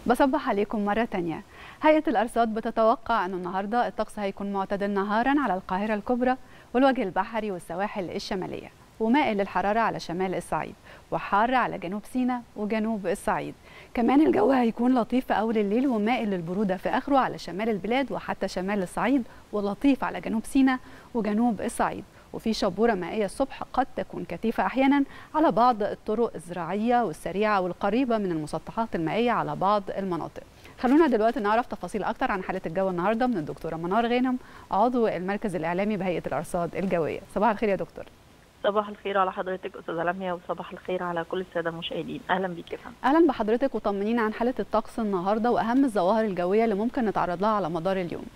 بصبح عليكم مرة تانية. هيئة الأرصاد بتتوقع أن النهاردة الطقس هيكون معتدل نهارا على القاهرة الكبرى والوجه البحري والسواحل الشمالية، ومائل للحرارة على شمال الصعيد، وحار على جنوب سيناء وجنوب الصعيد. كمان الجو هيكون لطيف في أول الليل ومائل للبرودة في آخره على شمال البلاد وحتى شمال الصعيد، ولطيف على جنوب سيناء وجنوب الصعيد. وفي شبورة مائية الصبح قد تكون كثيفة أحيانا على بعض الطرق الزراعية والسريعة والقريبة من المسطحات المائية على بعض المناطق. خلونا دلوقتي نعرف تفاصيل أكتر عن حالة الجو النهاردة من الدكتورة منار غانم، عضو المركز الإعلامي بهيئة الأرصاد الجوية. صباح الخير يا دكتور. صباح الخير على حضرتك أستاذة لميا، وصباح الخير على كل السادة المشاهدين. أهلا بيك يا فندم. أهلا بحضرتك، وطمنينا عن حالة الطقس النهاردة وأهم الظواهر الجوية اللي ممكن نتعرض لها على مدار اليوم.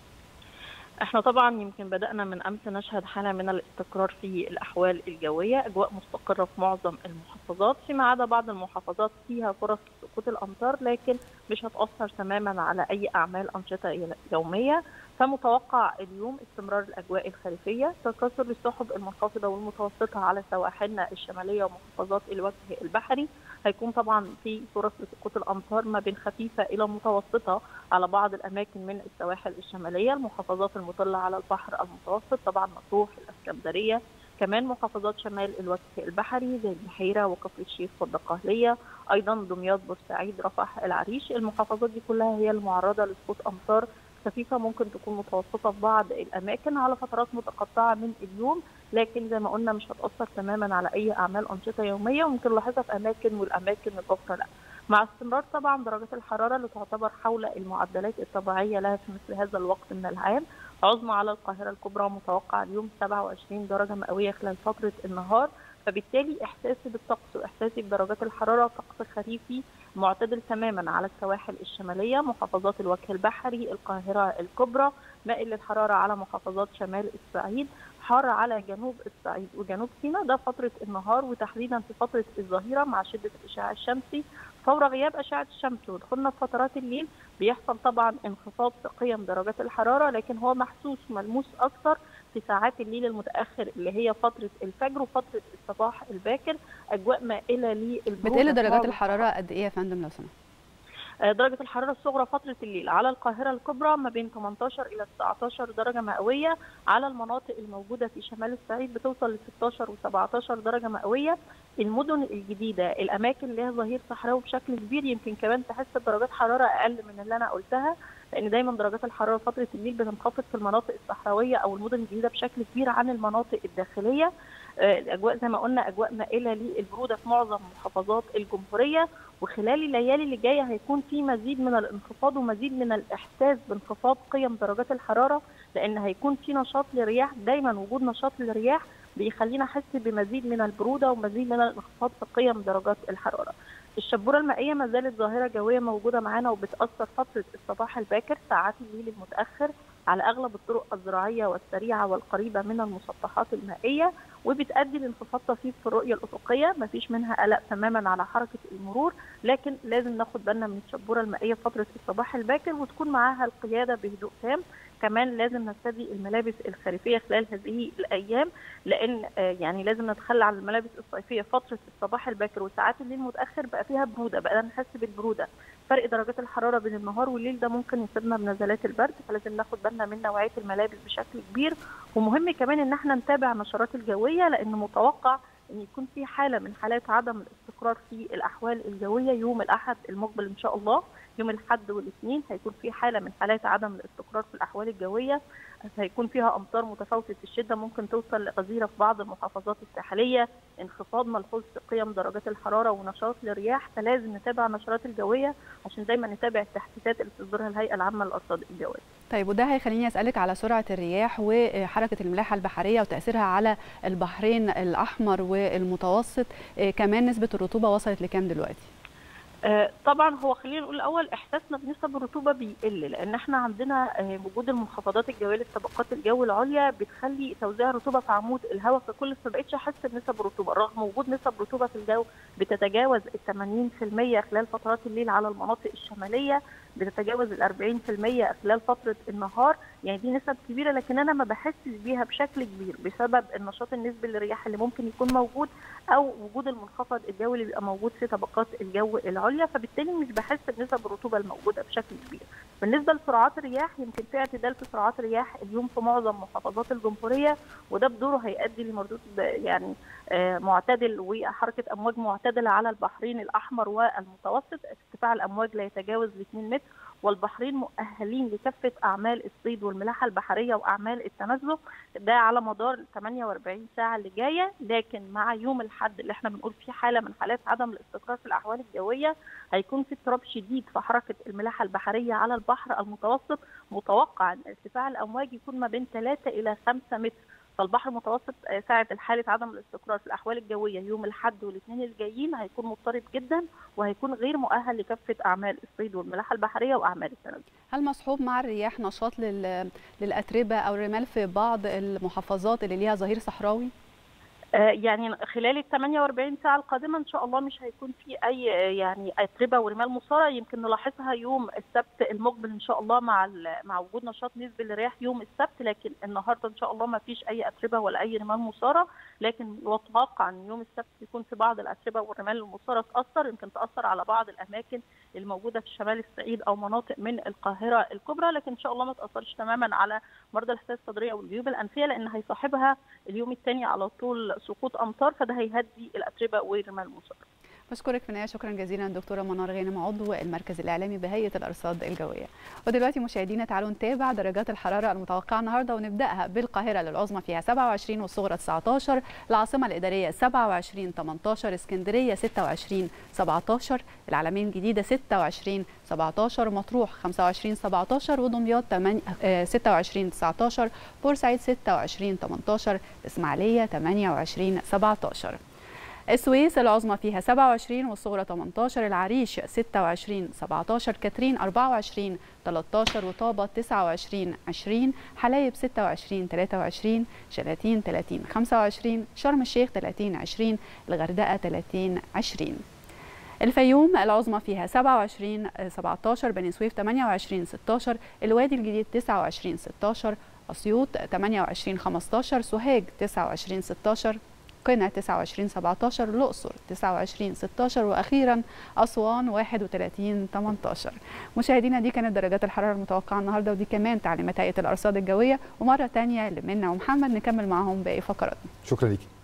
احنا طبعا يمكن بدأنا من أمس نشهد حالة من الاستقرار في الأحوال الجوية، أجواء مستقرة في معظم المحافظات، فيما عدا بعض المحافظات فيها فرص سقوط الأمطار، لكن مش هتأثر تماما على أي أعمال أنشطة يومية. فمتوقع اليوم استمرار الأجواء الخريفية، تكاثر السحب المنخفضة والمتوسطة على سواحلنا الشمالية ومحافظات الوجه البحري. هيكون طبعا في فرص لسقوط الأمطار ما بين خفيفة إلى متوسطة على بعض الأماكن من السواحل الشمالية، المحافظات المطلة على البحر المتوسط طبعا مطروح، الإسكندرية، كمان محافظات شمال الوجه البحري زي البحيرة وكفر الشيخ والدقهلية، أيضا دمياط، بورسعيد، رفح، العريش. المحافظات دي كلها هي المعرضة لسقوط أمطار خفيفة ممكن تكون متوسطة في بعض الأماكن على فترات متقطعة من اليوم، لكن زي ما قلنا مش هتأثر تماما على أي أعمال أنشطة يومية، وممكن نلاحظها في أماكن والأماكن الأخرى لا. مع استمرار طبعا درجات الحرارة اللي تعتبر حول المعدلات الطبيعية لها في مثل هذا الوقت من العام. عظمى على القاهرة الكبرى متوقع اليوم 27 درجة مئوية خلال فترة النهار، فبالتالي إحساسي بالطقس وإحساسي بدرجات الحرارة طقس خريفي معتدل تماما على السواحل الشمالية، محافظات الوجه البحري، القاهرة الكبرى، مائل للحرارة على محافظات شمال الصعيد، حار على جنوب الصعيد وجنوب سيناء. ده فترة النهار، وتحديدا في فترة الظهيرة مع شدة الإشعاع الشمسي. فور غياب أشعة الشمس ودخولنا في فترات الليل بيحصل طبعا انخفاض في قيم درجات الحرارة، لكن هو محسوس وملموس أكثر في ساعات الليل المتأخر اللي هي فترة الفجر وفترة الصباح الباكر. أجواء مائلة للبرودة. بتقل درجات الحرارة قد إيه يا فندم لو سمحت؟ درجة الحرارة الصغرى فترة الليل على القاهرة الكبرى ما بين 18 إلى 19 درجة مئوية، على المناطق الموجودة في شمال الصعيد بتوصل ل 16 و17 درجة مئوية. المدن الجديدة، الأماكن اللي هي ظهير صحراوي بشكل كبير، يمكن كمان تحس بدرجات حرارة أقل من اللي أنا قلتها، لأن دايما درجات الحرارة فترة الليل بتنخفض في المناطق الصحراوية أو المدن الجديدة بشكل كبير عن المناطق الداخلية. الأجواء زي ما قلنا أجواء مائلة للبرودة في معظم محافظات الجمهورية، وخلال الليالي اللي جايه هيكون في مزيد من الانخفاض ومزيد من الاحساس بانخفاض قيم درجات الحراره، لان هيكون في نشاط للرياح. دايما وجود نشاط للرياح بيخلينا نحس بمزيد من البروده ومزيد من الانخفاض في قيم درجات الحراره. الشبوره المائيه ما زالت ظاهره جويه موجوده معانا وبتاثر فتره الصباح الباكر، ساعات الليل المتاخر على اغلب الطرق الزراعيه والسريعه والقريبه من المسطحات المائيه، وبتؤدي لانخفاض طفيف في الرؤيه الافقيه، ما فيش منها قلق تماما على حركه المرور، لكن لازم ناخد بالنا من الشبوره المائيه فتره الصباح الباكر وتكون معاها القياده بهدوء تام. كمان لازم نرتدي الملابس الخريفيه خلال هذه الايام، لان يعني لازم نتخلى عن الملابس الصيفيه فتره الصباح الباكر وساعات الليل المتاخر، بقى فيها بروده، بقى نحس بالبروده. فرق درجات الحراره بين النهار والليل ده ممكن يصيبنا بنزلات البرد، فلازم ناخد بالنا من نوعيه الملابس بشكل كبير. ومهم كمان ان احنا نتابع النشرات الجويه، لان متوقع ان يكون في حاله من حالات عدم الاستقرار في الاحوال الجويه يوم الاحد المقبل ان شاء الله. يوم الاحد والاثنين هيكون في حاله من حالات عدم الاستقرار في الاحوال الجويه، هيكون فيها امطار متفاوته الشده ممكن توصل لغزيره في بعض المحافظات الساحليه، انخفاض ملحوظ في قيم درجات الحراره ونشاط للرياح. فلازم نتابع النشرات الجويه عشان دايما نتابع التحديثات اللي بتصدرها الهيئه العامه للارصاد الجويه. طيب، وده هيخليني اسالك على سرعه الرياح وحركه الملاحه البحريه وتاثيرها على البحرين الاحمر والمتوسط. كمان نسبه الرطوبه وصلت لكام دلوقتي؟ طبعا هو خلينا نقول الاول احساسنا بنسب الرطوبه بيقل، لان احنا عندنا وجود المنخفضات الجويه لطبقات الجو العليا بتخلي توزيع الرطوبه في عمود الهواء ككل، فما بقتش احس بنسب الرطوبه رغم وجود نسب رطوبه في الجو بتتجاوز ال 80% خلال فترات الليل على المناطق الشماليه، بتتجاوز ال 40% خلال فتره النهار، يعني دي نسب كبيره، لكن انا ما بحسش بيها بشكل كبير بسبب النشاط النسبي للرياح اللي ممكن يكون موجود، او وجود المنخفض الجوي اللي بيبقى موجود في طبقات الجو العليا، فبالتالي مش بحس بنسب الرطوبه الموجوده بشكل كبير. بالنسبه لسرعات الرياح، يمكن في اعتدال في سرعات الرياح اليوم في معظم محافظات الجمهوريه، وده بدوره هيؤدي لمردود يعني معتدل وحركه امواج معتدله على البحرين الاحمر والمتوسط. ارتفاع الامواج لا يتجاوز 2 متر، والبحرين مؤهلين لكافه اعمال الصيد والملاحه البحريه واعمال التنزه، ده على مدار 48 ساعه اللي جايه. لكن مع يوم الاحد اللي احنا بنقول فيه حاله من حالات عدم الاستقرار في الاحوال الجويه، هيكون في اضطراب شديد في حركه الملاحه البحريه على البحر المتوسط. متوقع ان ارتفاع الامواج يكون ما بين 3 إلى 5 متر. فالبحر المتوسط ساعة حالة عدم الاستقرار في الأحوال الجوية يوم الأحد والاثنين الجايين هيكون مضطرب جدا، وهيكون غير مؤهل لكافة أعمال الصيد والملاحة البحرية وأعمال التنزه. هل مصحوب مع الرياح نشاط للأتربة أو الرمال في بعض المحافظات اللي ليها ظهير صحراوي؟ يعني خلال ال 48 ساعة القادمة إن شاء الله مش هيكون في أي يعني أتربة ورمال مثارة. يمكن نلاحظها يوم السبت المقبل إن شاء الله مع وجود نشاط نسبي للرياح يوم السبت، لكن النهارده إن شاء الله ما فيش أي أتربة ولا أي رمال مثارة. لكن نتوقع إن يوم السبت يكون في بعض الأتربة والرمال المثارة تأثر، يمكن تأثر على بعض الأماكن الموجودة في شمال الصعيد أو مناطق من القاهرة الكبرى، لكن إن شاء الله ما تأثرش تماما على مرضى الحساسية الصدرية والجيوب الأنفية، لأن هيصاحبها اليوم الثاني على طول سقوط امطار، فده هيهدي الاتربه والرمال المثاره. بشكرك في النهايه شكرا جزيلا دكتوره منار غانم، عضو المركز الاعلامي بهيئه الارصاد الجويه. ودلوقتي مشاهدينا تعالوا نتابع درجات الحراره المتوقعه النهارده، ونبداها بالقاهره للعظمى فيها 27 والصغرى 19، العاصمه الاداريه 27 18، اسكندريه 26 17، العلمين الجديده 26 17، مطروح 25 17، ودمياط 26 19، بورسعيد 26 18، الاسماعيليه 28 17. السويس العظمى فيها 27 والصغرى 18، العريش 26 17، كاترين 24 13، وطابة 29 20، حلايب 26 23، شلاتين 30 25، شرم الشيخ 30 20، الغردقة 30 20. الفيوم العظمى فيها 27 17، بني سويف 28 16، الوادي الجديد 29 16، أسيوط 28 15، سوهاج 29 16، قنا 29 17، الأقصر 29 16، وأخيرا أسوان 31 18. مشاهدينا دي كانت درجات الحرارة المتوقعة النهارده، ودي كمان تعليمات هيئة الأرصاد الجوية. ومرة تانية لمنى ومحمد نكمل معهم باقي فقراتنا. شكرا ليكي.